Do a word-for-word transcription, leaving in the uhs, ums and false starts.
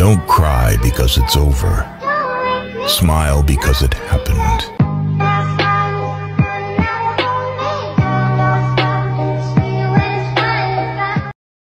Don't cry because it's over. Smile because it happened.